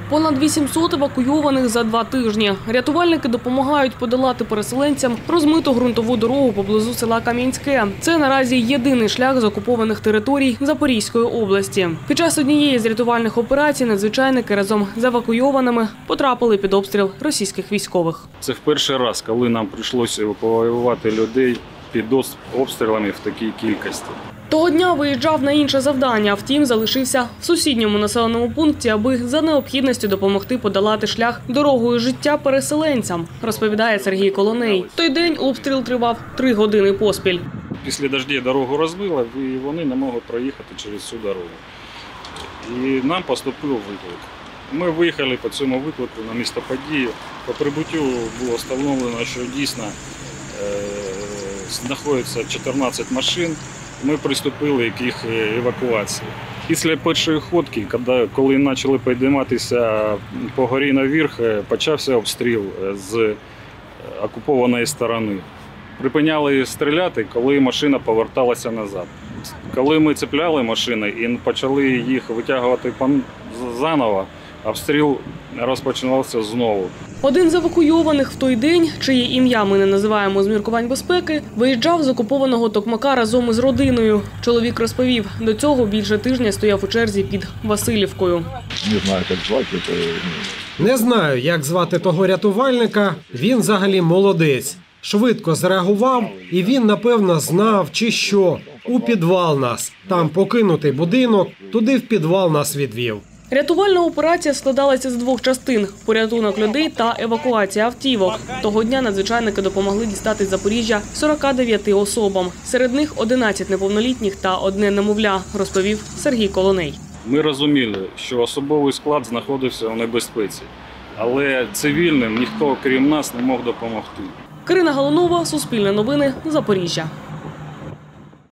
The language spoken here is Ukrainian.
Понад 800 евакуйованих за 2 тижні. Рятувальники допомагають подолати переселенцям розмиту ґрунтову дорогу поблизу села Кам'янське. Це наразі єдиний шлях з окупованих територій Запорізької області. Під час однієї з рятувальних операцій надзвичайники разом з евакуйованими потрапили під обстріл російських військових. Це в перший раз, коли нам прийшлося евакуювати людей під обстрілами в такій кількості. Того дня виїжджав на інше завдання, втім залишився в сусідньому населеному пункті, аби за необхідністю допомогти подолати шлях дорогою життя переселенцям, розповідає Сергій Колоней. В той день обстріл тривав 3 години поспіль. Після дощів дорогу розбило, і вони не можуть проїхати через цю дорогу. І нам поступив виклик. Ми виїхали по цьому виклику на місце події. По прибуттю було встановлено, що дійсно знаходиться 14 машин. Ми приступили к їх евакуації. Після першої ходки, коли почали підійматися по горі наверх, почався обстріл з окупованої сторони. Припиняли стріляти, коли машина поверталася назад. Коли ми цепляли машини і почали їх витягувати заново, обстріл розпочинався знову. Один з евакуйованих в той день, чиє ім'я ми не називаємо з міркувань безпеки, виїжджав з окупованого Токмака разом із родиною. Чоловік розповів, до цього більше тижня стояв у черзі під Василівкою. Не знаю, як звати. Не знаю, як звати того рятувальника. Він взагалі молодець. Швидко зреагував, і він, напевно, знав, чи що. У підвал нас. Там покинутий будинок, туди в підвал нас відвів. Рятувальна операція складалася з 2 частин – порятунок людей та евакуація автівок. Того дня надзвичайники допомогли дістати з Запоріжжя 49 особам. Серед них 11 неповнолітніх та 1 немовля, розповів Сергій Колоней. Ми розуміли, що особовий склад знаходився у небезпеці, але цивільним ніхто, крім нас, не мог допомогти. Карина Галунова, Суспільне новини, Запоріжжя.